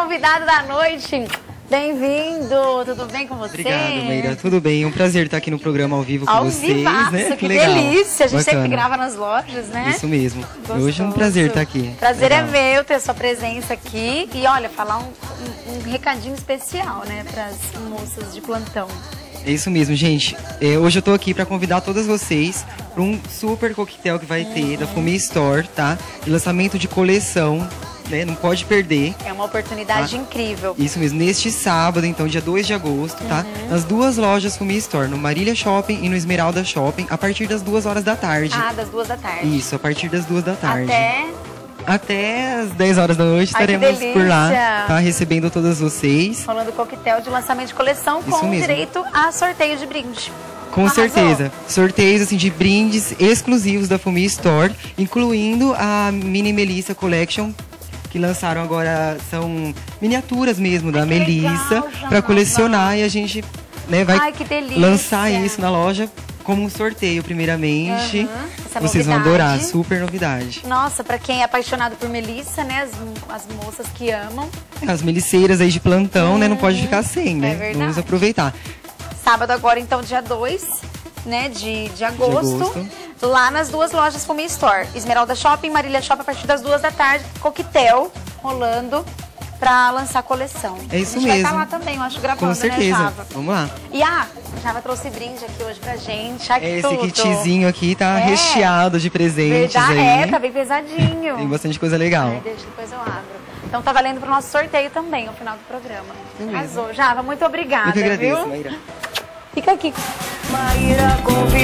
convidado da noite. Bem-vindo, tudo bem com você? Obrigado, Meira. Tudo bem? É um prazer estar aqui no programa ao vivo com vocês, vivaço, né? Que legal. delícia. A gente Bacana. sempre grava nas lojas, né? Isso mesmo. Gostoso. Hoje é um prazer estar aqui. Prazer legal. é meu ter sua presença aqui. E olha, falar um recadinho especial, né, para as moças de plantão. É isso mesmo, gente. Hoje eu tô aqui para convidar todas vocês para um super coquetel que vai ter da Fumi Store, tá? De lançamento de coleção, né? Não pode perder. É uma oportunidade incrível. Isso mesmo, neste sábado, então, dia 2 de agosto, tá? Nas duas lojas Fumi Store, no Marília Shopping e no Esmeralda Shopping, a partir das 2 horas da tarde. Ah, das 2 da tarde. Isso, a partir das 2 da tarde. Até as 10 horas da noite estaremos por lá, tá? Recebendo todas vocês. Rolando coquetel de lançamento de coleção Isso com mesmo. direito a sorteio de brinde. Com certeza. Sorteios assim, de brindes exclusivos da Fumi Store, incluindo a Mini Melissa Collection, que lançaram agora, são miniaturas mesmo da Melissa, para colecionar, e a gente, né, vai lançar isso na loja como um sorteio primeiramente. Vocês vão adorar, super novidade. Nossa, pra quem é apaixonado por Melissa, né, as moças que amam. As meliceiras aí de plantão, né, não pode ficar sem, né? Verdade. Vamos aproveitar. Sábado agora, então, dia 2, né, de agosto. Lá nas duas lojas Fumi Store. Esmeralda Shopping, Marília Shopping, a partir das 2 da tarde, coquetel rolando pra lançar a coleção. É isso mesmo. A gente vai estar lá também, eu acho, gravando, com certeza. né, Java? Vamos lá. E a Java trouxe brinde aqui hoje pra gente. Ai, que Esse tudo. kitzinho aqui tá recheado de presentes aí. Tá bem pesadinho. Tem bastante coisa legal. Ai, depois eu abro. Então tá valendo pro nosso sorteio também, no final do programa. Arrasou. Java, muito obrigada, Eu que agradeço, viu? Maíra. Fica aqui. Maíra convida.